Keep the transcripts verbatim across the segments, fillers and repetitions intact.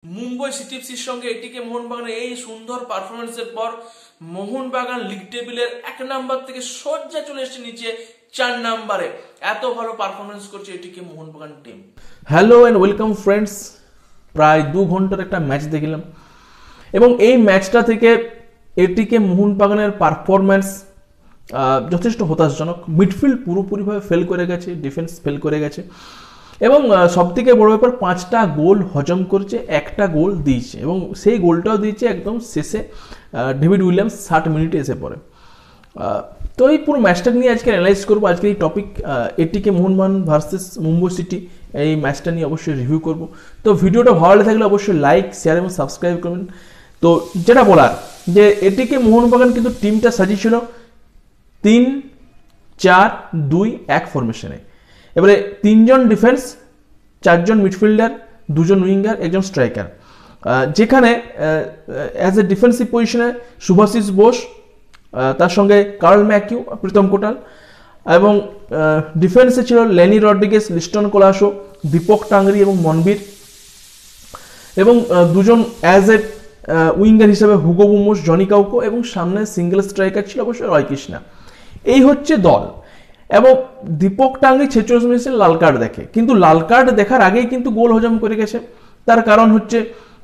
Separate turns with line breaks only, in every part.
মুম্বাই সিটিএফসির সঙ্গে এটিকে মোহনবাগানের এই সুন্দর পারফরমেন্সের পর মোহনবাগান লিগ টেবিলের এক নাম্বার থেকে সোজা চলে এসেছে নিচে চার নাম্বারে। এত ভালো পারফরমেন্স করছে ATK Mohun Bagan team.
Hello and welcome friends, প্রায় দু ঘন্টার একটা ম্যাচ দেখলাম এবং এই ম্যাচটা থেকে এটিকে মোহনবাগানের পারফরমেন্স যথেষ্ট হতাশজনক। মিডফিল্ড পুরোপুরিভাবে ফেল করে গেছে, ডিফেন্স ফেল করে গেছে এবং সবথেকে বড় ব্যাপার পাঁচটা গোল হজম করছে, একটা গোল দিয়েছে এবং সেই গোলটাও দিয়েছে একদম শেষে ডেভিড উইলিয়ামস ষাট মিনিটে এসে পড়ে। তো এই পুরো ম্যাচটাকে নিয়ে আজকে অ্যানালাইজ করবো। আজকে এই টপিক এটিকে মোহনবাগান ভার্সেস মুম্বাই সিটি, এই ম্যাচটা নিয়ে অবশ্যই রিভিউ করব। তো ভিডিওটা ভালো লাগে থাকলে অবশ্যই লাইক, শেয়ার এবং সাবস্ক্রাইব করবেন। তো যেটা বলার যে এটিকে মোহনবাগান কিন্তু টিমটা সাজিয়েছিল তিন চার দুই এক ফরমেশনে। এবারে তিনজন ডিফেন্স, চারজন মিডফিল্ডার, দুজন উইঙ্গার, একজন স্ট্রাইকার, যেখানে অ্যাজ এ ডিফেন্সিভ পজিশনে শুভাশিস বোস, তার সঙ্গে কার্ল ম্যাকিউ, প্রীতম কোটাল এবং ডিফেন্সে ছিল লেনি রড্রিগেস, লিস্টন কোলাসো, দীপক টাংরি এবং মনবীর, এবং দুজন অ্যাজ এ উইঙ্গার হিসেবে হুগো বুমোস, জনি কাউকো এবং সামনে সিঙ্গেল স্ট্রাইকার ছিল অবশ্যই রয় কৃষ্ণা। এই হচ্ছে দল। এবং দীপক টাংরি ছেচল্লিশ মিনিটে লাল কার্ড দেখে, কিন্তু লাল কার্ড দেখার আগেই কিন্তু গোল হজম করে গেছে। তার কারণ হচ্ছে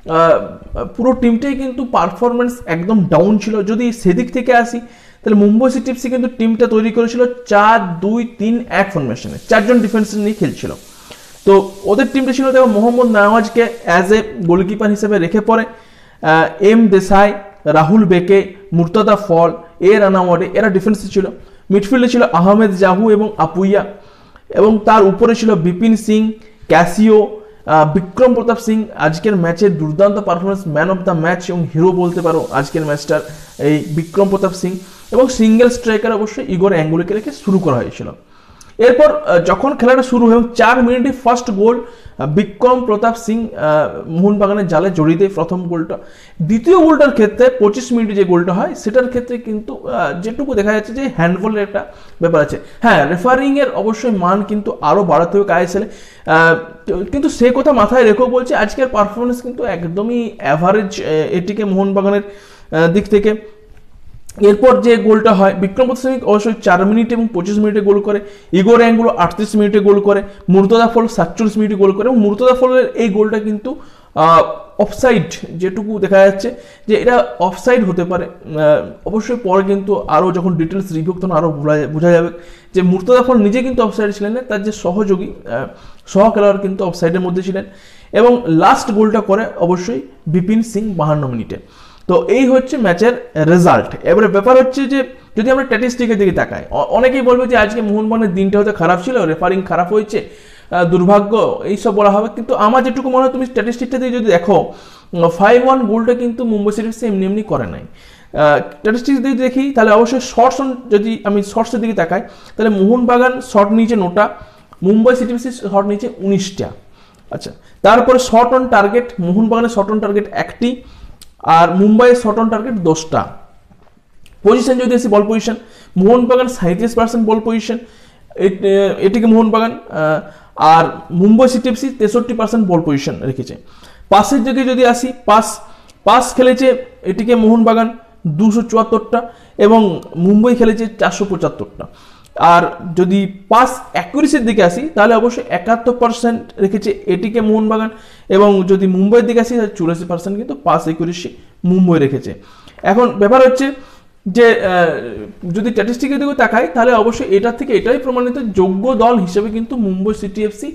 পুরো টিমটাই কিন্তু পারফরমেন্স একদম ডাউন ছিল। যদি সেদিক থেকে আসি তাহলে মুম্বাই সিটিএফসি কিন্তু টিমটা তৈরি করেছিল চার দুই তিন এক ফরমেশনে, চারজন ডিফেন্স নিয়ে খেলছিল। তো ওদের টিমটা ছিল দেখো মোহাম্মদ নওয়াজকে অ্যাজ এ গোলকিপার হিসেবে রেখে পড়ে এম দেসাই, রাহুল বেকে, মুর্তদা ফল, এ রানাওয়াডে, এরা ডিফেন্সে ছিল। মিডফিল্ডে ছিল আহমেদ জাহু এবং আপুইয়া, এবং তার উপরে ছিল বিপিন সিং, ক্যাসিও, বিক্রম প্রতাপ সিং। আজকের ম্যাচের দুর্দান্ত performance, man of the match এবং হিরো বলতে পারো আজকের ম্যাচটার এই বিক্রম প্রতাপ সিং। এবং সিঙ্গেল স্ট্রাইকার অবশ্যই ইগোর অ্যাঙ্গুলিকে রেখে শুরু করা হয়েছিল। এরপর যখন খেলাটা শুরু হয় চার মিনিটে ফার্স্ট গোল বিক্রম প্রতাপ সিং মোহনবাগানের জালে জড়িয়ে দেয় প্রথম গোলটা। দ্বিতীয় গোলটার ক্ষেত্রে পঁচিশ মিনিটে যে গোলটা হয় সেটার ক্ষেত্রে কিন্তু যেটুকু দেখা যাচ্ছে যে হ্যান্ডবলের একটা ব্যাপার আছে। হ্যাঁ, রেফারিং এর অবশ্যই মান কিন্তু আরও বাড়াতে হবে আইএসএলে, কিন্তু সে কথা মাথায় রেখেও বলছে আজকের পারফরমেন্স কিন্তু একদমই অ্যাভারেজ এটিকে মোহনবাগানের দিক থেকে। এরপর যে গোলটা হয় বিক্রম প্রতাপ সিং অবশ্যই চার মিনিট এবং পঁচিশ মিনিটে গোল করে, ইগোর অ্যাঙ্গুলো আটত্রিশ মিনিটে গোল করে, মুর্তদা ফল সাতচল্লিশ মিনিটে গোল করে। এবং মুর্তদা ফলের এই গোলটা কিন্তু অফসাইড, যেটুকু দেখা যাচ্ছে যে এটা অফসাইড হতে পারে। অবশ্যই পরে কিন্তু আরও যখন ডিটেলস রিভিউ তখন আরও বোঝা যাবে যে মুর্তদা ফল নিজে কিন্তু অফসাইড ছিলেন না, তার যে সহযোগী সহ খেলোয়াড় কিন্তু অফসাইডের মধ্যে ছিলেন। এবং লাস্ট গোলটা করে অবশ্যই বিপিন সিং বাহান্ন মিনিটে। তো এই হচ্ছে ম্যাচের রেজাল্ট। এবারে ব্যাপার হচ্ছে যে যদি আমরা স্ট্যাটিস্টিকের দিকে তাকাই, অনেকেই বলবে যে আজকে মোহনবাগানের দিনটা হয়তো খারাপ ছিল, রেফারিং খারাপ হয়েছে, দুর্ভাগ্য এইসব বলা হবে। কিন্তু আমার যেটুকু মনে হয় তুমি স্ট্যাটিস্টিকটা দিয়ে যদি দেখো ফাইভ ওয়ান গোলটা কিন্তু মুম্বাই সিটিএফসি এমনি এমনি করে নাই। স্ট্যাটিস্টিক্স দিয়ে দেখি তাহলে অবশ্যই শর্টস, যদি আমি শর্টসের দিকে তাকাই তাহলে মোহনবাগান শর্ট নিচে নোটা, মুম্বাই সিটিএফসি শর্ট নিচে উনিশটা। আচ্ছা, তারপরে শর্ট অন টার্গেট, মোহনবাগানের শর্ট অন টার্গেট একটি আর মুম্বাইয়ের শর্ট অন টার্গেট দশটা। পজিশন যদি আসি বল পজিশন, মোহনবাগান সাঁত্রিশ percent ball position ATK Mohun Bagan, আর মুম্বাই সিটিএফসি তেষট্টি পার্সেন্ট বল পজিশন রেখেছে। পাসের দিকে যদি আসি, পাস পাস খেলেছে এটিকে মোহনবাগান দুশো চুয়াত্তরটা এবং মুম্বাই খেলেছে চারশো পঁচাত্তরটা। আর যদি পাস অ্যাকুরেসির দিকে আসি তাহলে অবশ্যই একাত্তর পার্সেন্ট রেখেছে এটিকে মোহনবাগান, এবং যদি মুম্বাইয়ের দিকে আসি তাহলে চুরাশি পার্সেন্ট কিন্তু পাস অ্যাকুরেসি মুম্বাই রেখেছে। এখন ব্যাপার হচ্ছে যে যদি স্ট্যাটিস্টিকের দিকে তাকাই তাহলে অবশ্যই এটার থেকে এটাই প্রমাণিত যোগ্য দল হিসেবে কিন্তু মুম্বাই সিটিএফসি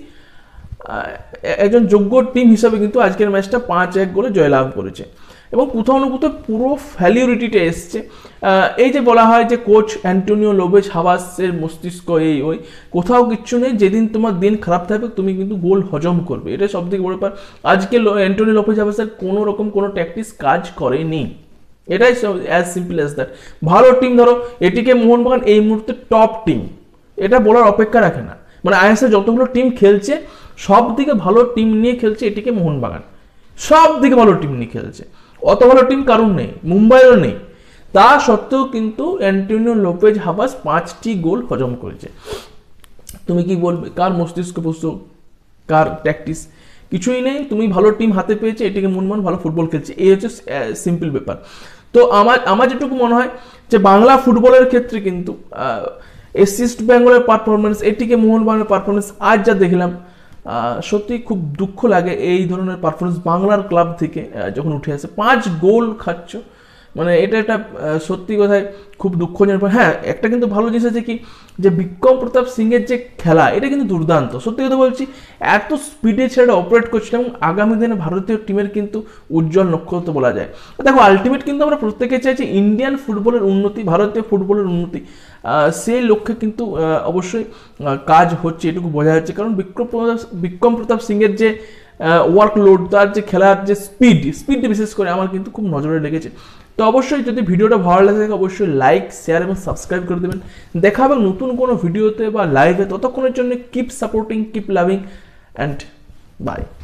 একজন যোগ্য টিম হিসেবে কিন্তু আজকের ম্যাচটা পাঁচ এক গোলে জয়লাভ করেছে। এবং কোথাও না কোথাও পুরো ফ্যালিউরিটিটা এসছে। এই যে বলা হয় যে কোচ অ্যান্টোনিও লোপেজ হাভাসের মস্তিষ্ক এই ওই, কোথাও কিচ্ছু নেই। যেদিন তোমার দিন খারাপ থাকবে তুমি কিন্তু গোল হজম করবে, এটাই সব থেকে বড় ব্যাপার। আজকে অ্যান্টোনিও লোপেজ হাভাসের কোনো রকম কোনো ট্যাকটিক্স কাজ করেনি, এটাই অ্যাজ সিম্পল অ্যাজ দ্যাট। ভালো টিম ধরো এটিকে মোহনবাগান এই মুহূর্তে টপ টিম, এটা বলার অপেক্ষা রাখে না। মানে আইএসএল যতগুলো টিম খেলছে সব দিকে ভালো টিম নিয়ে খেলছে এটিকে মোহনবাগান, সব দিকে ভালো টিম নিয়ে খেলছে। অত ভালো টিম কারণ নেই, মুম্বাইয়েরও নেই। তা সত্ত্বেও কিন্তু অ্যান্টোনিও লোপেজ হাভাস পাঁচটি গোল হজম করেছে। তুমি কি বলবে কার মস্তিষ্ক বস্তু, কার ট্যাকটিক্স? কিছুই নেই, তুমি ভালো টিম হাতে পেয়েছে, এটিকে মোহনবাগান ভালো ফুটবল খেলছে, এই হচ্ছে সিম্পল ব্যাপার। তো আমার আমার যেটুকু মনে হয় যে বাংলা ফুটবলের ক্ষেত্রে কিন্তু এসসি ইস্ট বেঙ্গলের পারফরমেন্স, এটিকে মোহনবাগানের পারফরমেন্স আজ যা দেখলাম সত্যি খুব দুঃখ লাগে এই ধরনের পারফরমেন্স বাংলার ক্লাব থেকে যখন উঠে আসে। পাঁচ গোল খাচ্ছ, মানে এটা একটা সত্যি কথায় খুব দুঃখজনক। হ্যাঁ, একটা কিন্তু ভালো জিনিস আছে কি, যে বিক্রম প্রতাপ সিংয়ের যে খেলা, এটা কিন্তু দুর্দান্ত, সত্যি কথা বলছি। এত স্পিডে ছেলেটা অপারেট করছিল এবং আগামী দিনে ভারতীয় টিমের কিন্তু উজ্জ্বল নক্ষত্র বলা যায়। দেখো, আলটিমেট কিন্তু আমরা প্রত্যেকে চাইছি ইন্ডিয়ান ফুটবলের উন্নতি, ভারতীয় ফুটবলের উন্নতি, সেই লক্ষ্যে কিন্তু অবশ্যই কাজ হচ্ছে, এটুকু বোঝা যাচ্ছে। কারণ বিক্রম প্রতাপ বিক্রম প্রতাপ সিংয়ের যে ওয়ার্কলোড, তার যে খেলার যে স্পিড স্পিড বিশেষ করে আমার কিন্তু খুব নজরে লেগেছে। তো অবশ্যই যদি ভিডিওটা ভালো লাগে থাকে অবশ্যই লাইক, শেয়ার এবং সাবস্ক্রাইব করে দেবেন। দেখা হবে নতুন কোনো ভিডিওতে বা লাইভে, ততক্ষণের জন্য keep supporting, keep loving and by.